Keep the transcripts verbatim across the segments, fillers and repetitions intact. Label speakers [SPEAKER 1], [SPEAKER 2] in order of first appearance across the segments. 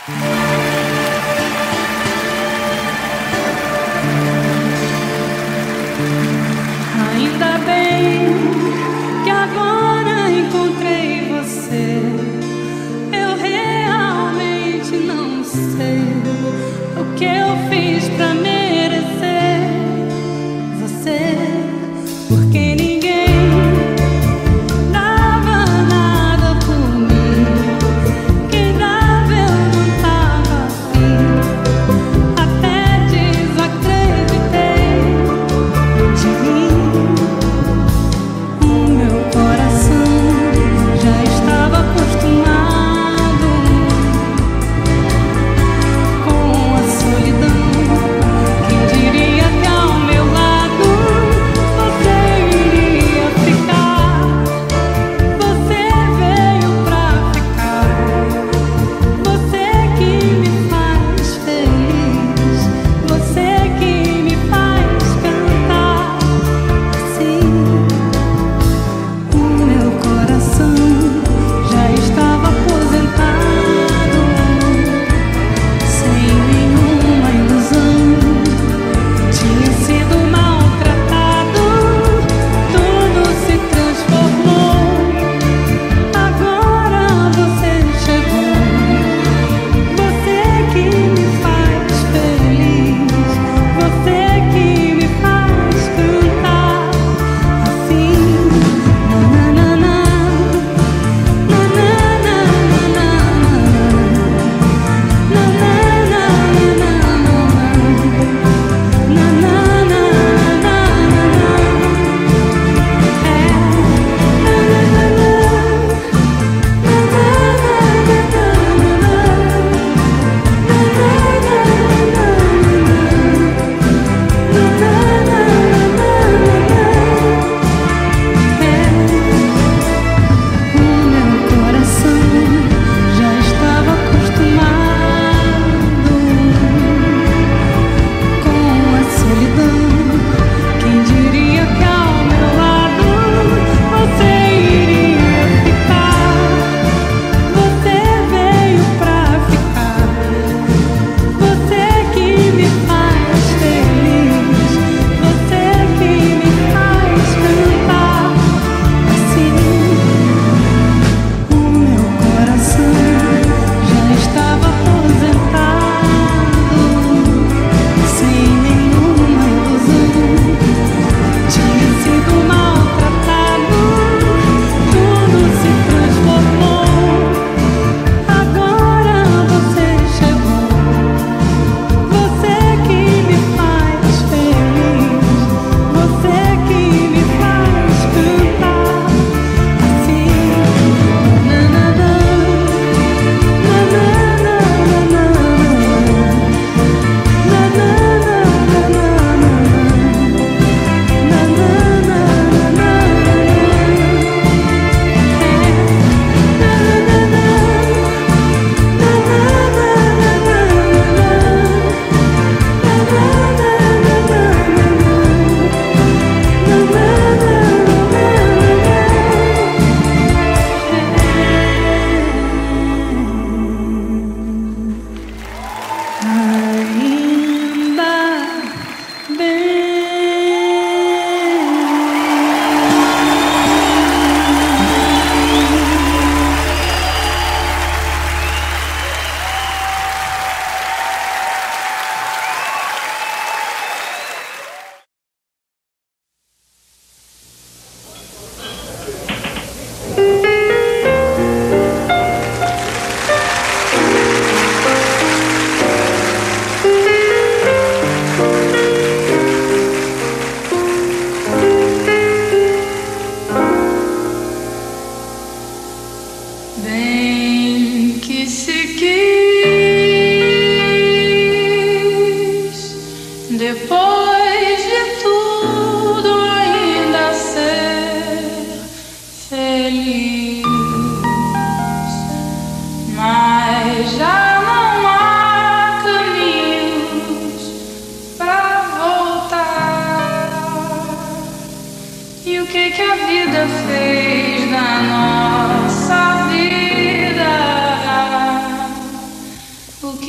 [SPEAKER 1] Ainda bem que agora encontrei você. Eu realmente não sei o que eu fiz pra merecer você, porque ninguém dava nada por mim. Quem dava eu não tava.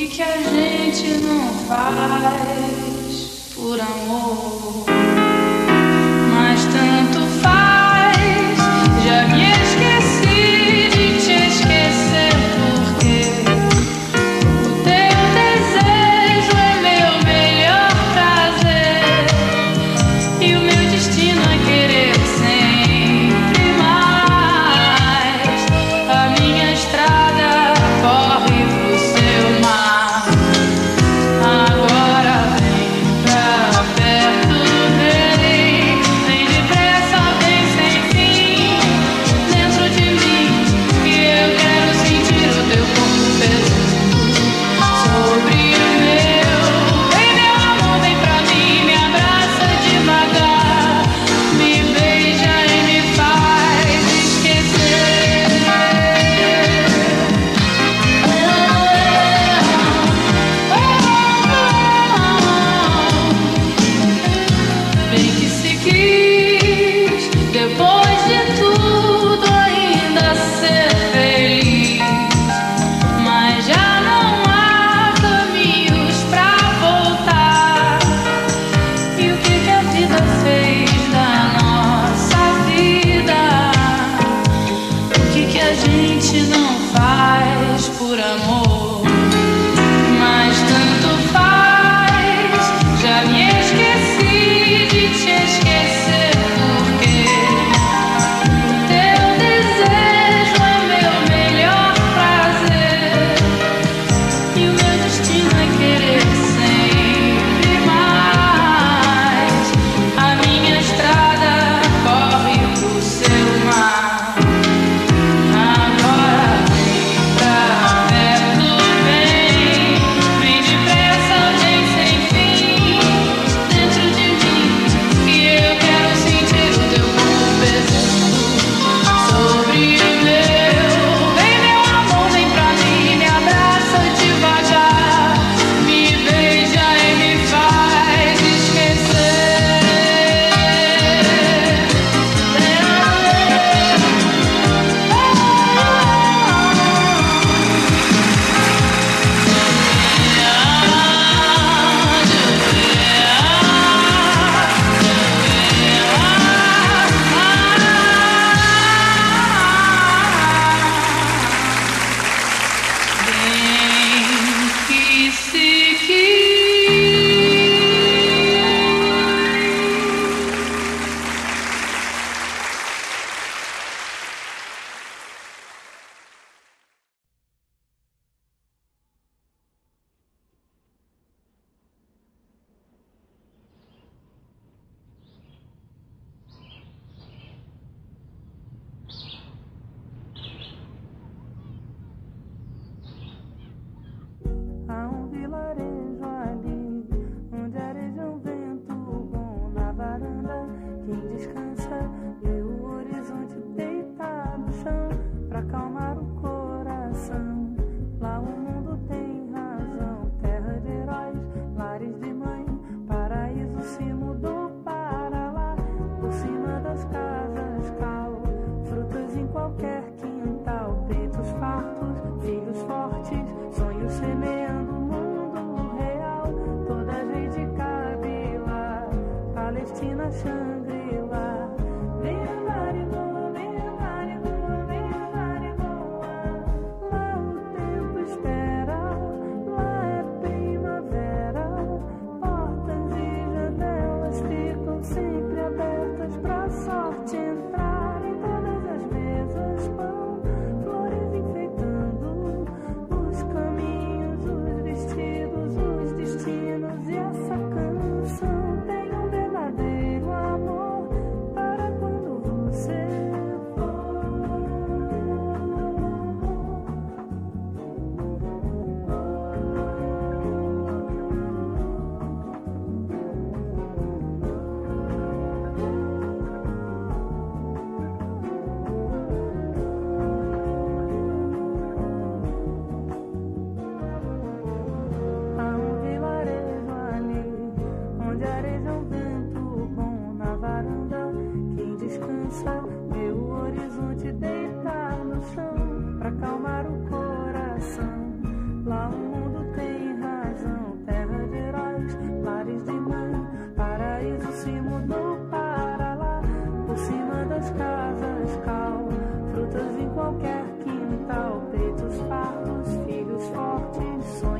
[SPEAKER 1] que a gente não faz por amor? Mas tanto faz, já me esqueci de te esquecer, porque o teu desejo é meu melhor prazer e o meu destino é querer sempre mais. A minha estrada corre pro seu mar. Agora vem pra perto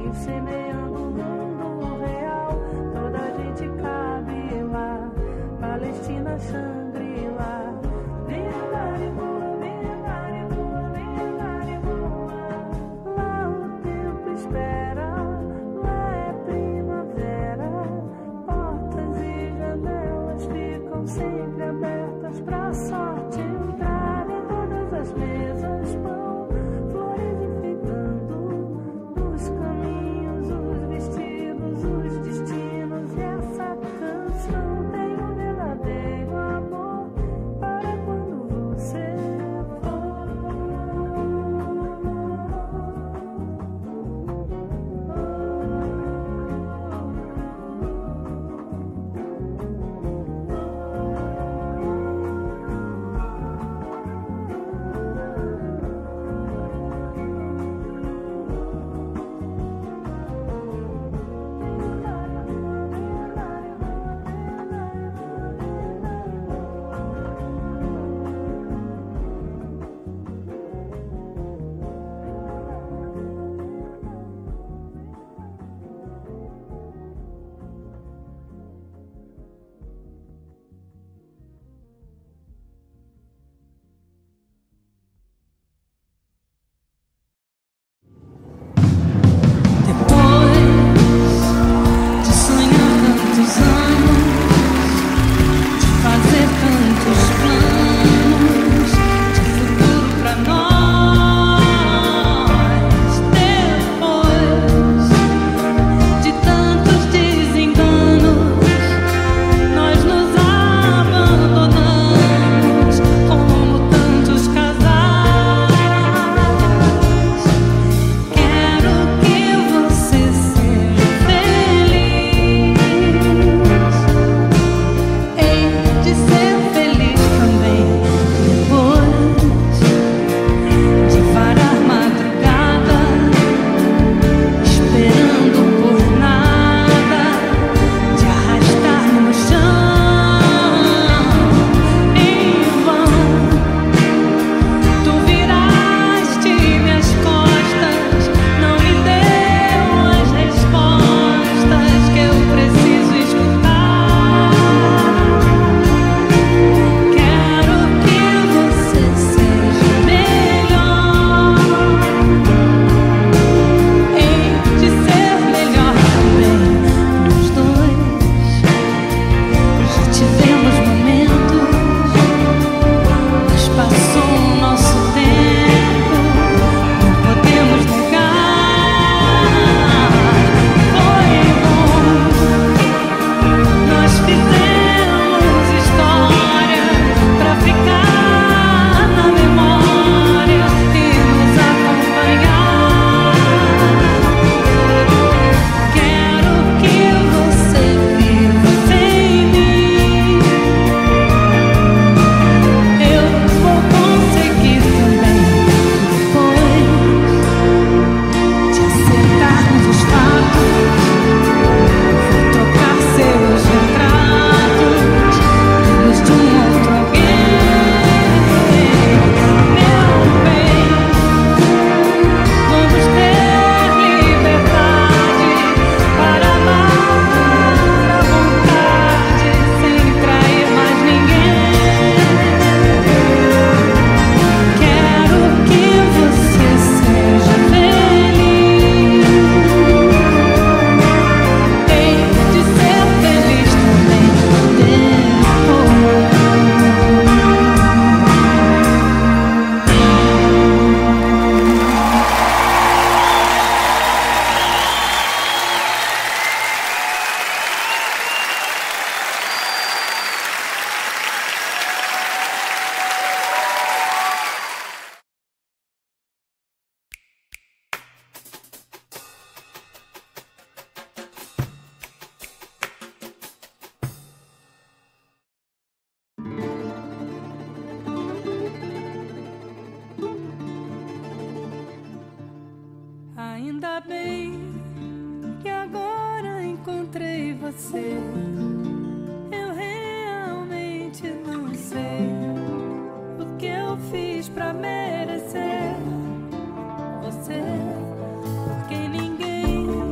[SPEAKER 2] semeando o mundo real. Toda a gente cabe lá, Palestina, Xangri-Lá. Vem andar e voa, vem andar e voa, vem andar e voa. Lá o tempo espera, lá é primavera. Portas e janelas ficam sempre abertas pra sorte entrar em todas as mesas. Pão, flores enfeitando os caminhos, os vestidos, os destinos. E essa canção tem um verdadeiro amor para quando você
[SPEAKER 1] Ainda bem que agora encontrei você. Eu realmente não sei o que eu fiz pra merecer você, porque ninguém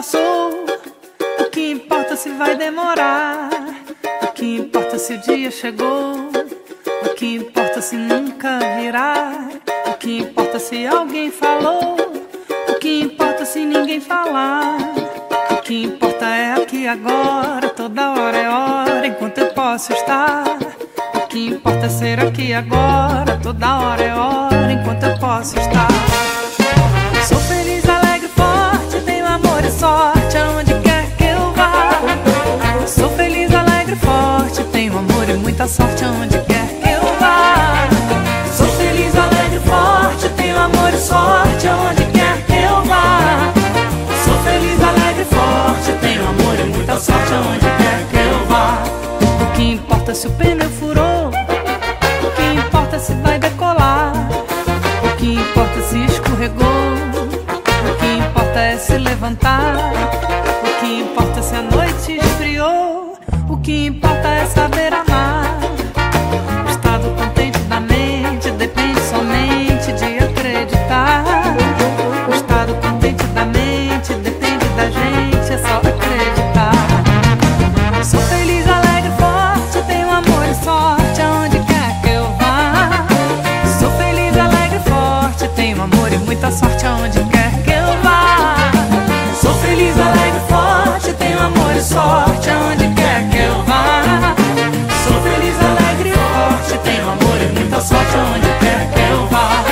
[SPEAKER 1] passou. O que importa se vai demorar? O que importa se o dia chegou? O que importa se nunca virá? O que importa se alguém falou? O que importa se ninguém falar? O que importa é aqui agora, toda hora é hora, enquanto eu posso estar. O que importa é ser aqui agora, toda hora é hora, enquanto eu posso estar. Sou feliz, alegre, forte, tenho amor e sorte aonde quer que eu vá. Sou feliz, alegre, forte, tenho amor e muita sorte aonde quer que eu vá. Sou feliz, alegre, forte, tenho amor e sorte aonde quer que eu vá. Sou feliz, alegre, forte, tenho amor e muita sorte aonde quer que eu vá. O que importa se o pneu furou? O que importa se vai decolar? O que importa se escorregou? O que importa é se levantar. O que importa se a noite esfriou? O que importa é saber amar. O estado contente da mente depende somente de acreditar. O estado contente da mente depende da gente, é só acreditar. Sou feliz, alegre, forte, tenho amor e sorte aonde quer que eu vá. Sou feliz, alegre, forte, tenho amor e muita sorte aonde quer que eu vá. Sou feliz, alegre, forte, tenho amor e sorte aonde quer que eu vá. Sou feliz, alegre, forte, tenho amor e muita sorte aonde quer que eu vá.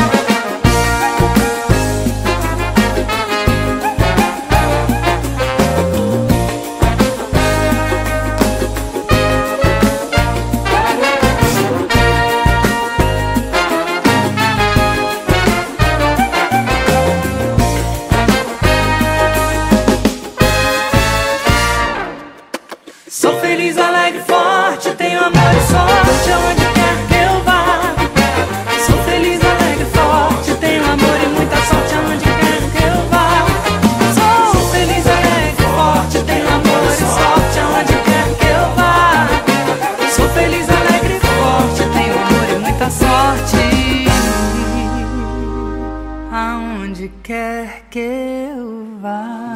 [SPEAKER 1] Sou feliz, alegre, forte, tenho amor e sorte aonde quer que eu vá. Sou feliz, alegre, forte, tenho amor e muita sorte aonde quer que eu vá. Sou feliz, alegre, forte, tenho amor e sorte aonde quer que eu vá. Sou feliz, alegre, forte, tenho amor e muita sorte aonde quer que eu vá.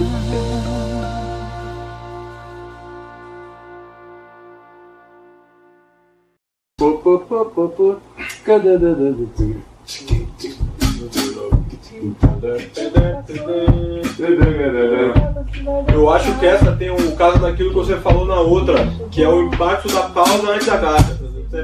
[SPEAKER 3] Eu acho que essa tem o caso daquilo que você falou na outra, que é o impacto da pausa antes da carta.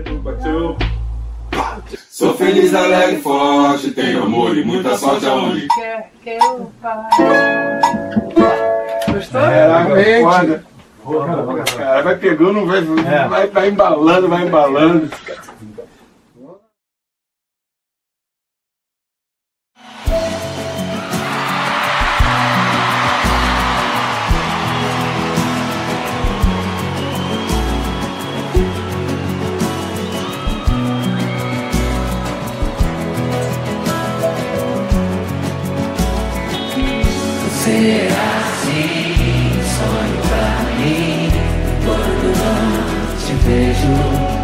[SPEAKER 4] Sou feliz, alegre, forte, tenho amor e muita sorte aonde
[SPEAKER 2] Quer que eu vá. Gostou?
[SPEAKER 5] É, foda. Cara, vai pegando, vai, vai, vai embalando, vai embalando.
[SPEAKER 1] Ser assim, sonho pra mim. Quando não te vejo,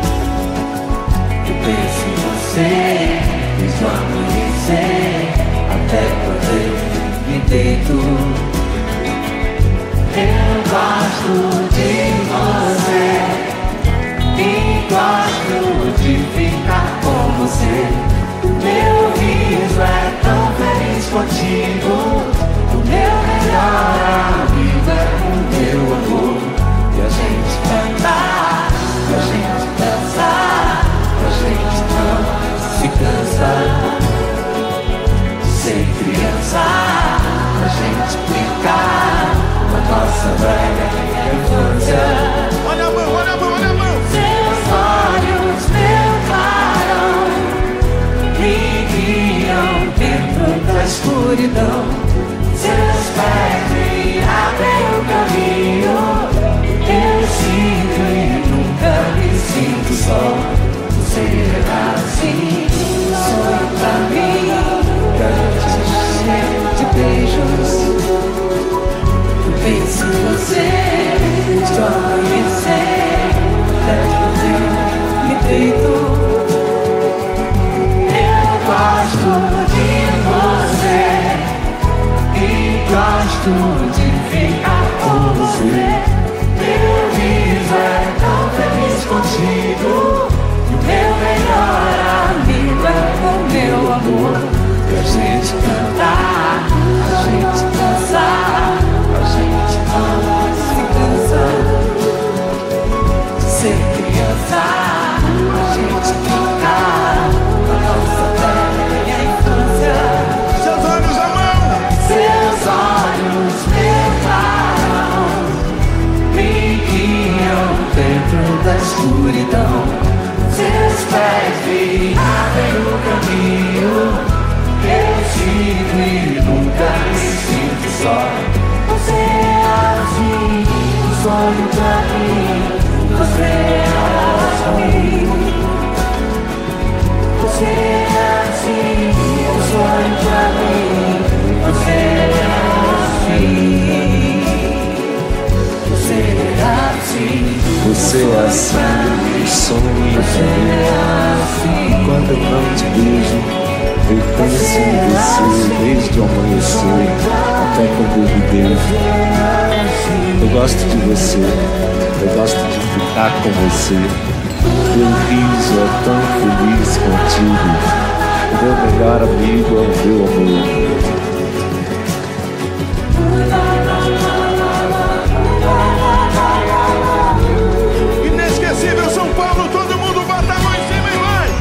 [SPEAKER 1] eu penso em você. Fiz no amanhecer, até quando eu me deito. Eu gosto de você e gosto de ficar com você. Meu riso é tão feliz contigo. O meu melhor amigo é o meu amor. E a gente cantar, a gente dançar, a gente não se cansa. Ser criança, a gente brincar, a nossa velha infância.
[SPEAKER 2] gosto de ficar com você. Meu riso é tão feliz contigo. E o meu melhor amigo é o meu amor. Pra gente cantar, a gente dançar, a gente não se cansa de ser criança. A gente brincar com a nossa velha infância.
[SPEAKER 6] Seus olhos amam,
[SPEAKER 2] seus olhos declaram, me guiam dentro da escuridão. Seus pés me abrem o caminho. Eu sigo e nunca me sinto só. Você é assim, um sonho pra mim. Você é assim. Você é assim, um sonho pra mim. Você é assim. Você é assim.
[SPEAKER 7] Você é assim, um sonho pra mim. Quando eu não te vejo, eu penso em você desde o amanhecer até quando eu me deito. Eu gosto de você, eu gosto de ficar com você. Meu riso é tão feliz contigo. O meu melhor amigo é o meu amor.
[SPEAKER 6] inesquecível São Paulo, todo mundo bota a mão em cima e vai!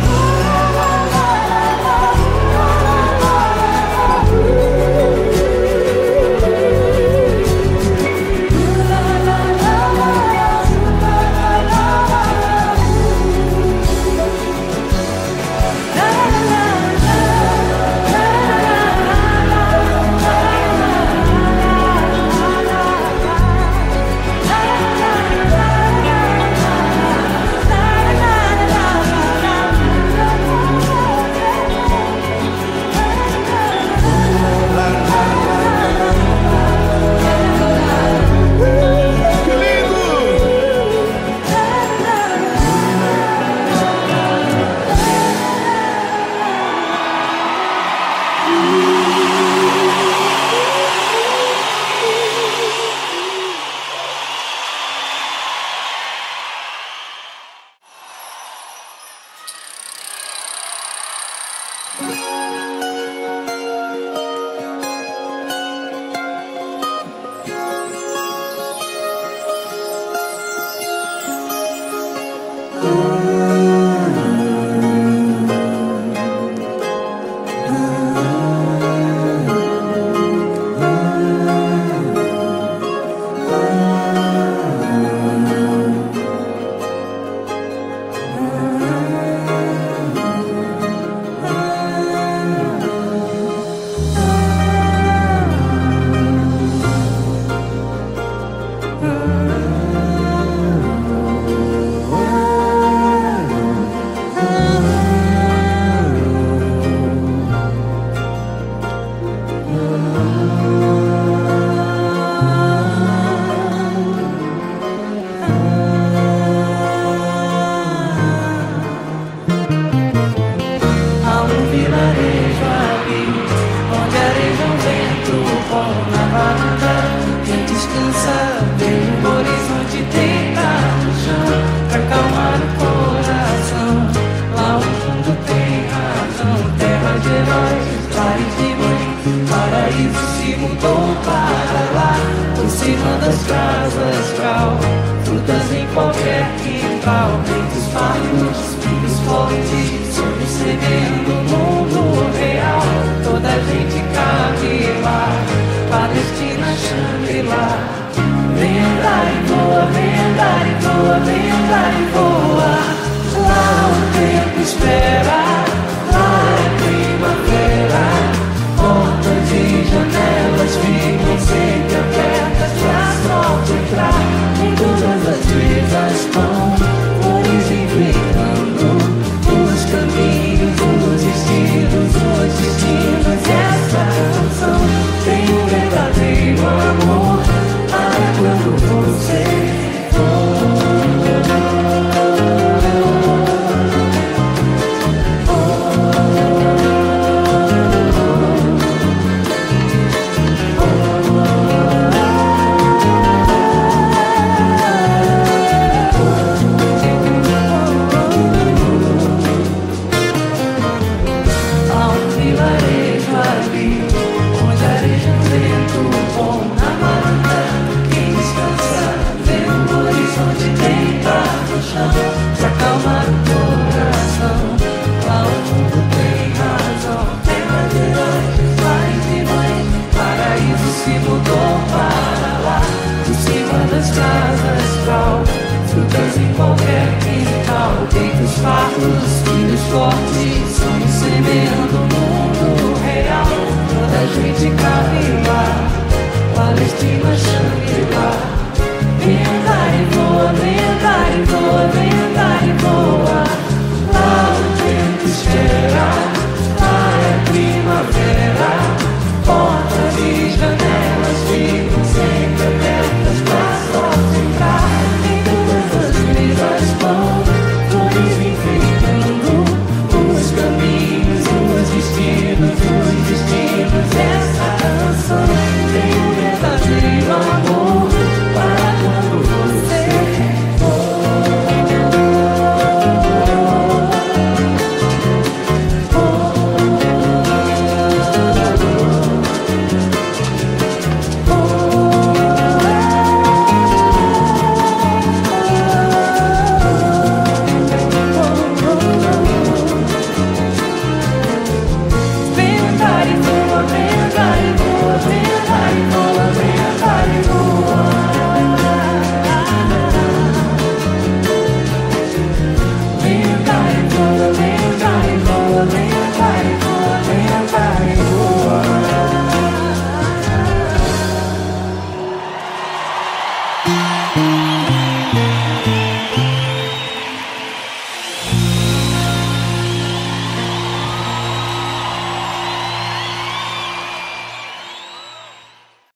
[SPEAKER 2] Oh
[SPEAKER 1] no chão pra acalmar o coração. Lá o mundo tem razão. Terra de anjos, pai de mãe, paraíso se mudou para lá. Por cima das casas cal, frutas em qualquer quintal. Deitos fartos, filhos fortes, sonhos